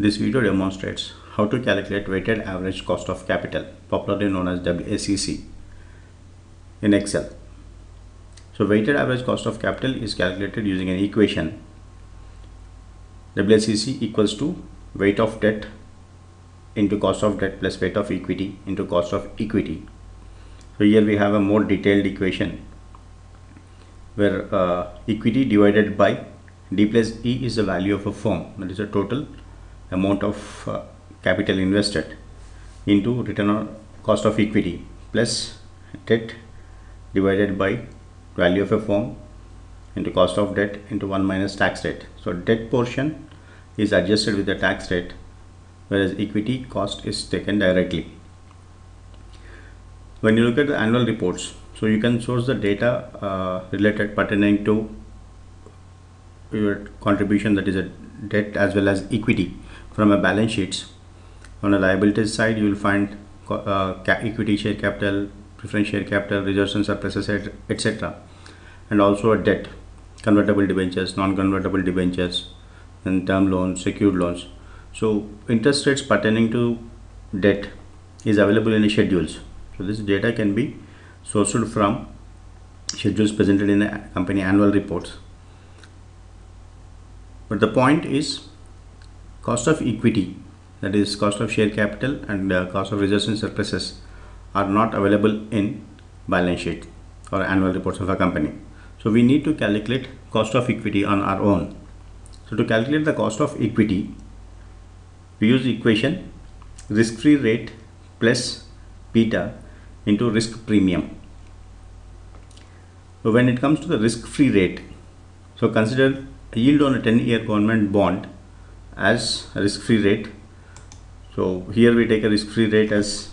This video demonstrates how to calculate weighted average cost of capital, popularly known as WACC, in Excel. So weighted average cost of capital is calculated using an equation. WACC equals to weight of debt into cost of debt plus weight of equity into cost of equity. So here we have a more detailed equation where equity divided by D plus E is the value of a firm, that is the total amount of capital invested, into return on cost of equity plus debt divided by value of a firm into cost of debt into 1 minus tax rate. So debt portion is adjusted with the tax rate, whereas equity cost is taken directly. When you look at the annual reports, so you can source the data related pertaining to your contribution, that is a debt as well as equity, from a balance sheets. On the liabilities side, you will find equity share capital, preference share capital, reserves and surpluses, etc. And also a debt, convertible debentures, non-convertible debentures, and term loans, secured loans. So interest rates pertaining to debt is available in the schedules. So this data can be sourced from schedules presented in the company annual reports. But the point is, cost of equity, that is cost of share capital, and cost of reserves and surpluses are not available in balance sheet or annual reports of a company. So we need to calculate cost of equity on our own. So to calculate the cost of equity, we use the equation risk-free rate plus beta into risk premium. So when it comes to the risk-free rate, so consider a yield on a 10-year government bond as a risk-free rate. So here we take a risk-free rate as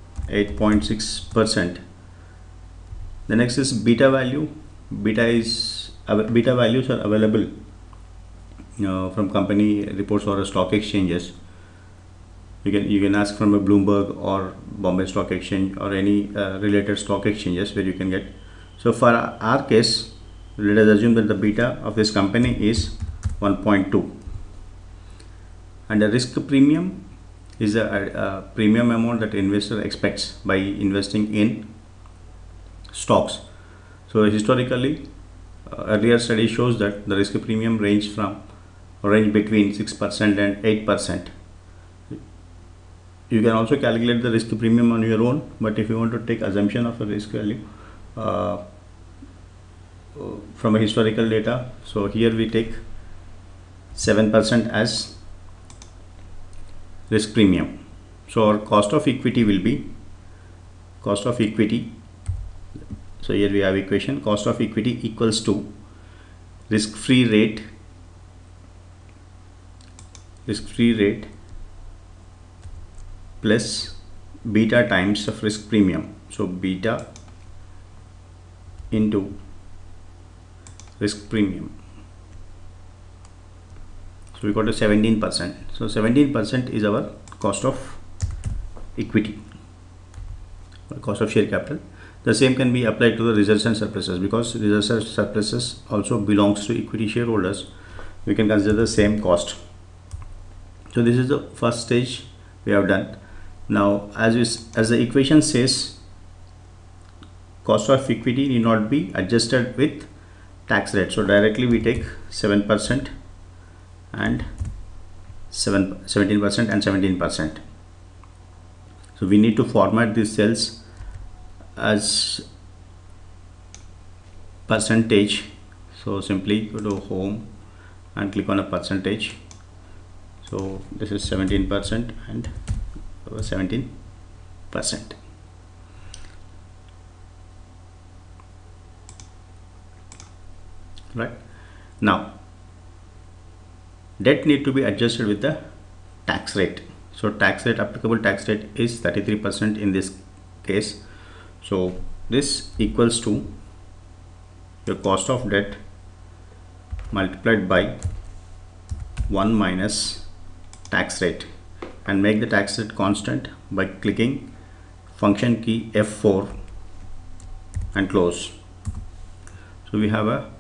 8.6%. The next is beta value. Beta values are available from company reports or stock exchanges. You can ask from a Bloomberg or Bombay Stock Exchange or any related stock exchanges where you can get. So for our case, let us assume that the beta of this company is 1.2, and the risk premium is a premium amount that investor expects by investing in stocks. So historically, earlier study shows that the risk premium range between 6% and 8%. You can also calculate the risk premium on your own, but if you want to take assumption of a risk value from a historical data, so here we take 7% as risk premium. So our cost of equity will be cost of equity. So here we have equation cost of equity equals to risk-free rate plus beta times of risk premium. So beta into risk premium. So we got a 17%. So 17% is our cost of equity, cost of share capital. The same can be applied to the reserves and surpluses, because reserves and surpluses also belongs to equity shareholders. We can consider the same cost. So this is the first stage we have done. Now as the equation says, cost of equity need not be adjusted with tax rate. So directly we take 7% and 17% and 17%. So we need to format these cells as percentage. So simply go to home and click on a percentage. So this is 17% and 17%. Right now, debt need to be adjusted with the tax rate. So applicable tax rate is 33% in this case. So this equals to your cost of debt multiplied by 1 minus tax rate, and make the tax rate constant by clicking function key F4 and close. So we have a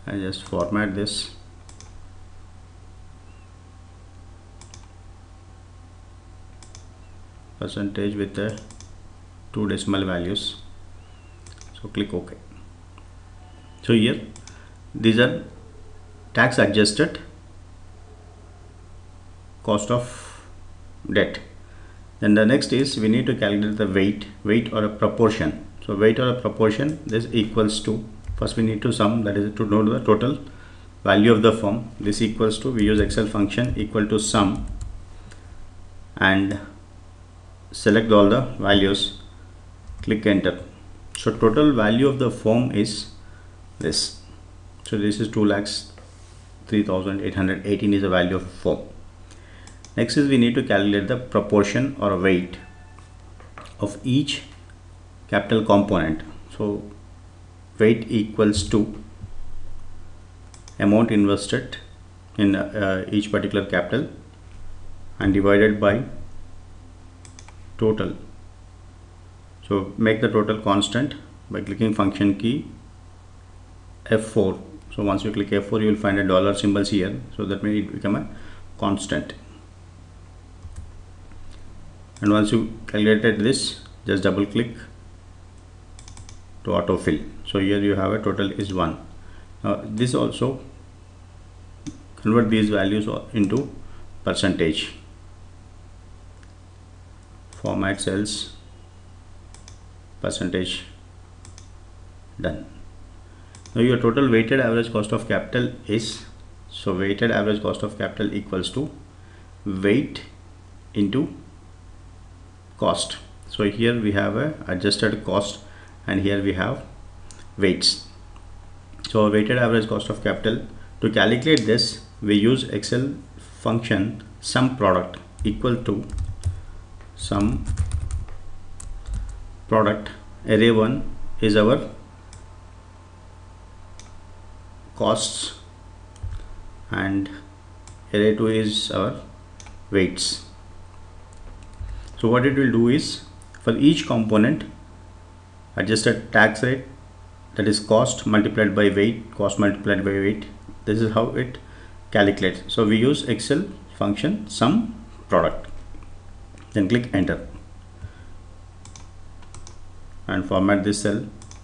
I just format this. Percentage with the 2 decimal values. So click OK. So here these are tax adjusted cost of debt. Then the next is we need to calculate the weight or a proportion. So weight or a proportion, this equals to, first we need to sum, that is to know the total value of the firm. This equals to, we use Excel function equal to sum and select all the values, click enter. So total value of the firm is this. So this is 2,03,818 is the value of firm. Next is we need to calculate the proportion or weight of each capital component. So weight equals to amount invested in each particular capital and divided by total. So make the total constant by clicking function key F4. So once you click F4, you will find a dollar symbols here. So that may it become a constant. And once you calculated this, just double click to autofill. So here you have a total is 1. Now this also convert these values into percentage. Format cells, percentage, done. Now your total weighted average cost of capital is, so weighted average cost of capital equals to weight into cost. So here we have a adjusted cost and here we have weights. So weighted average cost of capital, to calculate this we use Excel function sum product equal to sum product. Array 1 is our costs and array 2 is our weights. So what it will do is, for each component, adjusted tax rate, that is cost multiplied by weight, cost multiplied by weight. This is how it calculates. So we use Excel function sum product. Then click enter and format this cell,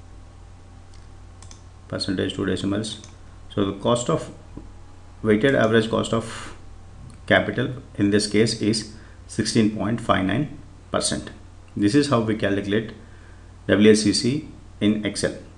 percentage 2 decimals. So the cost of weighted average cost of capital in this case is 16.59%. This is how we calculate WACC in Excel.